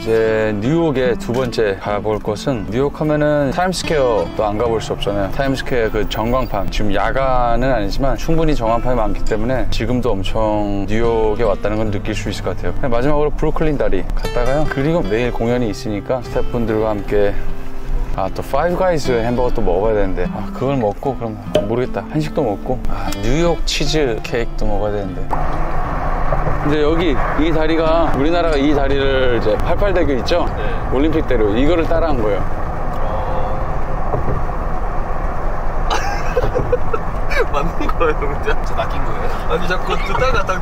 이제 뉴욕에 두 번째 가볼 곳은, 뉴욕 하면은 타임스퀘어도 안 가볼 수 없잖아요. 타임스퀘어 그 전광판, 지금 야간은 아니지만 충분히 전광판이 많기 때문에 지금도 엄청 뉴욕에 왔다는 걸 느낄 수 있을 것 같아요. 마지막으로 브루클린 다리 갔다가요, 그리고 내일 공연이 있으니까 스태프분들과 함께 또 파이브 가이즈 햄버거 또 먹어야 되는데, 그걸 먹고 그럼 모르겠다, 한식도 먹고 뉴욕 치즈 케이크도 먹어야 되는데. 근데 여기 이 다리가, 우리나라가 이 다리를 이제 88대교 있죠? 네. 올림픽대로 이거를 따라한 거예요. 맞는 거예요, 진짜? 저 낚인 거예요? 아니 자꾸 저 따라갔다가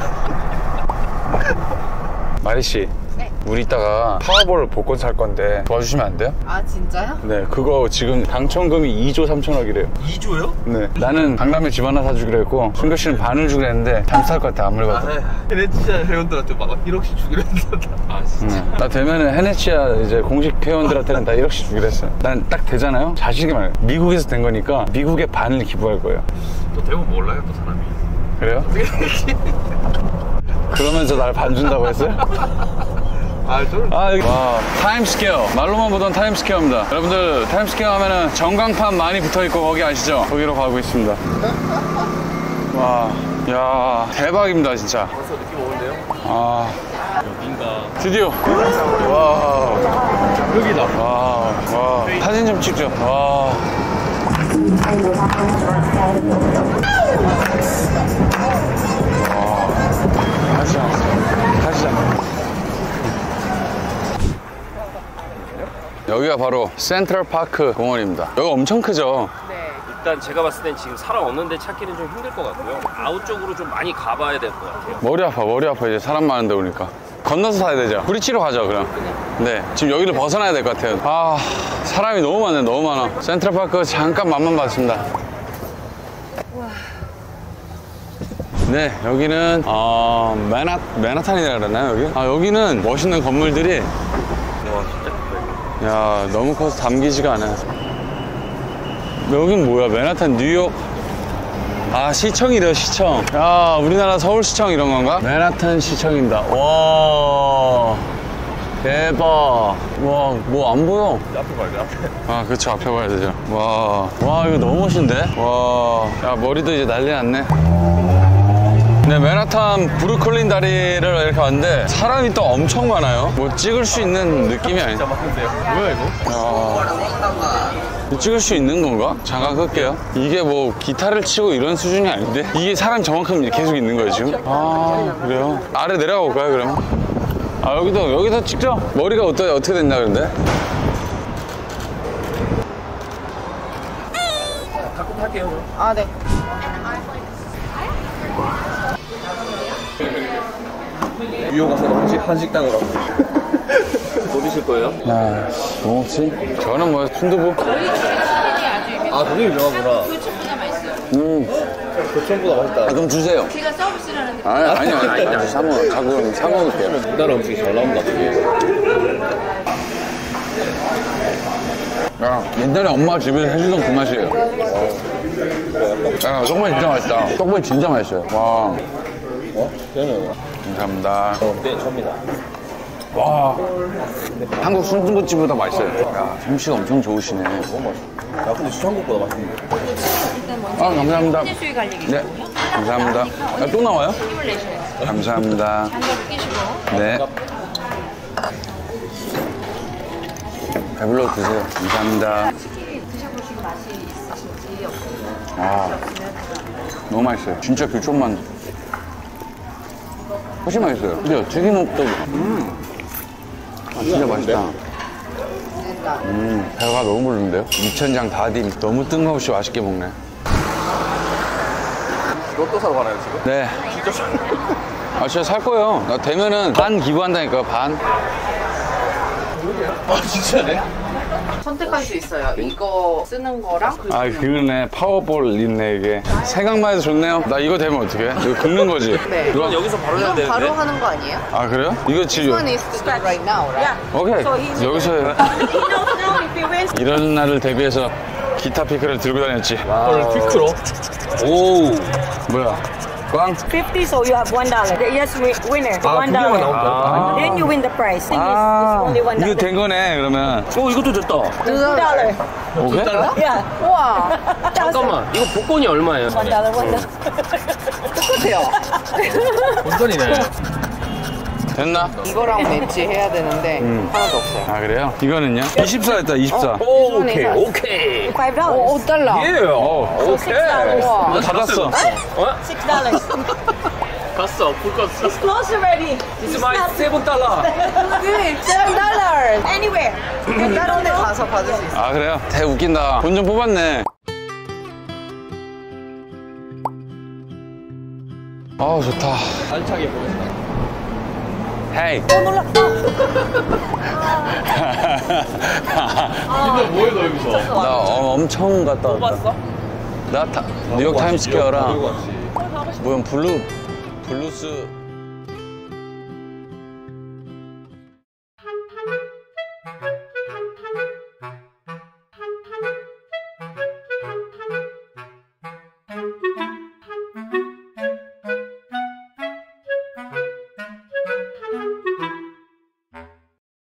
마리씨, 네. 우리 이따가 파워볼 복권 살 건데 도와주시면 안 돼요? 아 진짜요? 네, 그거 지금 당첨금이 2조 3천억이래요. 2조요? 네. 나는 강남에 집 하나 사주기로 했고, 승교 씨는 반을 주기로 했는데 잘못할 것 같아, 아무리 봐도. 헤네치아 회원들한테 막 1억씩 주기로 했는데. 아 진짜? 나 되면은 헤네치아 이제 공식 회원들한테는 다 1억씩 주기로 했어요. 난 딱 되잖아요? 자신있게 말해요. 미국에서 된 거니까 미국의 반을 기부할 거예요. 또 되면 몰라요, 또 사람이. 그래요? 그러면서 날 반 준다고 했어요? 여기 와, 타임스퀘어, 말로만 보던 타임스퀘어입니다. 여러분들 타임스퀘어 하면은 전광판 많이 붙어있고 거기 아시죠? 거기로 가고 있습니다. 와, 야, 대박입니다 진짜. 벌써 느낌 오는데요? 여긴가. 드디어. 와, 여기다. 와, 사진 좀 찍죠. 와. 가시자. 여기가 바로 센트럴파크 공원입니다. 여기 엄청 크죠? 네. 일단 제가 봤을 땐 지금 사람 없는데 찾기는 좀 힘들 것 같고요. 아웃 쪽으로 좀 많이 가봐야 될 것 같아요. 머리 아파 이제 사람 많은데 오니까. 건너서 사야 되죠? 브릿지로 가죠 그럼. 네, 지금 여기를 벗어나야 될 것 같아요. 사람이 너무 많네, 너무 많아. 센트럴파크 잠깐 맛만 봤습니다. 네, 여기는 맨하탄이라 그러나요 여기? 여기는 멋있는 건물들이, 와 진짜 크다. 야, 너무 커서 담기지가 않아요. 여긴 뭐야? 맨하탄 뉴욕 시청이래요, 시청. 야, 우리나라 서울시청 이런 건가? 맨하탄 시청입니다. 와, 대박. 와, 뭐 안 보여. 앞에 봐야 돼, 앞에. 그쵸, 앞에 봐야 되죠. 와, 이거 너무 멋있는데? 와, 야, 머리도 이제 난리 났네. 네, 맨하탄 브루클린 다리를 이렇게 왔는데 사람이 또 엄청 많아요. 뭐 찍을 수 있는 느낌이 아니에요. 진짜 많은데요? 뭐야 이거? 찍을 수 있는 건가? 잠깐 끌게요. 이게 뭐 기타를 치고 이런 수준이 아닌데, 이게 사람 저만큼 계속 있는 거예요 지금? 그래요? 아래 내려가 볼까요 그러면? 여기서 찍죠? 머리가 어떻게 됐나 그런데? 갖고 탈게요. 네. 뉴욕 가서 한식당으로. 뭐 드실 거예요? 뭐 먹지? 저는 뭐 순두부. 그게 유명하구나. 교촌보다 맛있어요. 교촌보다 맛있다. 그럼 주세요. 제가 서비스라는 아니요. 사 먹을게요. 우리나라 음식이 잘 나온다. 옛날에 엄마가 집에서 해주던 그 맛이에요. 떡볶이 진짜 맛있다. 떡볶이 진짜 맛있어요. 와. 저는 감사합니다. 네, 접니다. 와, 한국 순두부집보다 맛있어요. 야, 솜씨가 엄청 좋으시네. 너무 맛있어. 근데 한국보다 맛있는데. 감사합니다. 수위 갈릭이 네, 감사합니다. 또 나와요? 힘을 내셔요. 감사합니다. 한번 끼시고. 네. 배불러 드세요. 감사합니다. 치킨 드셔보시고 맛이 있으신지 없으신지. 너무 맛있어요. 진짜 교촌만 훨씬 맛있어요. 근데 튀김옷도 진짜 맛있다. 배가 너무 부르는데요? 이천장 다딘 너무 뜬금없이 맛있게 먹네. 로또 사러 가나요 지금? 네. 진짜 진짜 살 거예요. 나 되면은 반 기부한다니까요, 반. 진짜네? 선택할 수 있어요. 이거 쓰는 거랑 그러네. 파워볼 있네, 이게. 생각만 해도 좋네요. 나 이거 되면 어떡해? 이거 긁는 거지? 네. 이건 여기서 바로 해야 이건 되는데. 바로 하는 거 아니에요? 그래요? 이거 지금. One is to do right now, right? 오케이. 여기서 해. 이런 날을 대비해서 기타 피크를 들고 다녔지. 헐, 퀵으로? 오. 뭐야? 꽝? 50, so you have $1. Yes, winner. 아, 두 개만 $1. 나온다. Then you win the prize. Thing is, 아, it's only 이거 $1. 된 거네, 그러면. 이것도 됐다. $2. 오케이? Yeah. 우와. 잠깐만, 이거 복권이 얼마예요? $1. 똑같아요. 본전이네. 됐나? 이거랑 매치해야 되는데 하나도 없어요. 아, 그래요? 이거는요? 24 했다, 24. 오, 오케이, 오케이. $5. 오, 5달러. 예, 오케이. 우와. 나 닫았어. 어? $6. 갔어, 불 껐어. It's closed already. It's my $7. $7. Anywhere. 다른 데 가서 받을 수 있어요. 아, 그래요? 대 웃긴다. 돈 좀 뽑았네. 아우, 좋다. 알차게 보겠다. 헤이. 근데 뭐해 너 여기서? 나 엄청 갔다 왔다. 뽑았어? 나 뉴욕 타임스퀘어랑 들고 왔지. 뭐야 블루스